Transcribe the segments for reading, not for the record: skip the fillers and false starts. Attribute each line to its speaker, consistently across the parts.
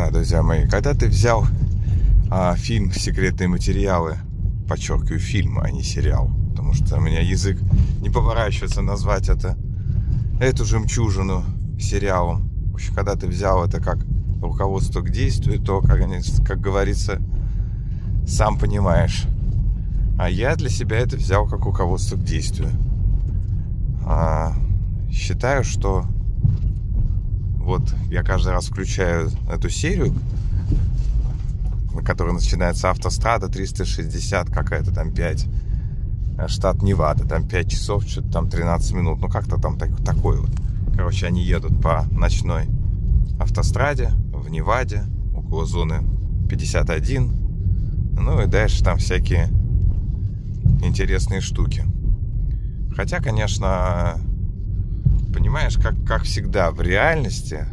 Speaker 1: Да, друзья мои, когда ты взял фильм «Секретные материалы», подчеркиваю, фильм, а не сериал, потому что у меня язык не поворачивается назвать эту жемчужину сериалом. В общем, когда ты взял это как руководство к действию, то, как говорится, сам понимаешь. А я для себя это взял как руководство к действию. Считаю, что вот я каждый раз включаю эту серию, которая начинается автострада 360, какая-то там 5, штат Невада, там 5 часов, что-то там 13 минут, ну как-то там такой вот. Короче, они едут по ночной автостраде в Неваде, около зоны 51, ну и дальше там всякие интересные штуки. Хотя, конечно, понимаешь, как всегда, в реальности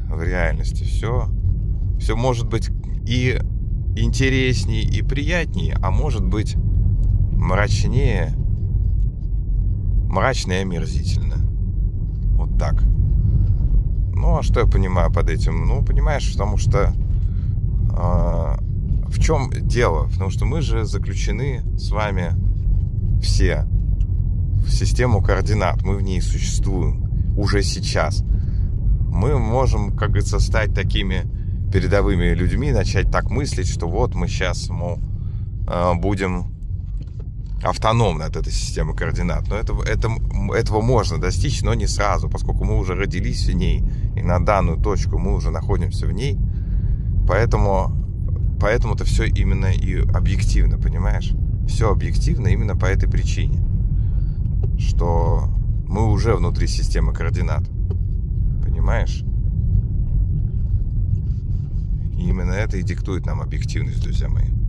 Speaker 1: все может быть и интереснее, и приятнее, а может быть мрачнее, мрачно и омерзительно. Вот так. Ну, а что я понимаю под этим? Ну, понимаешь, потому что в чем дело? Потому что мы же заключены с вами все в систему координат. Мы в ней существуем уже сейчас. Мы можем, как говорится, стать такими передовыми людьми, начать так мыслить, что вот мы сейчас, мол, будем автономны от этой системы координат. Но этого можно достичь, но не сразу, поскольку мы уже родились в ней, и на данную точку мы уже находимся в ней. Поэтому-то все именно и объективно, понимаешь? Все объективно именно по этой причине, что мы уже внутри системы координат. Понимаешь? И именно это и диктует нам объективность, друзья мои.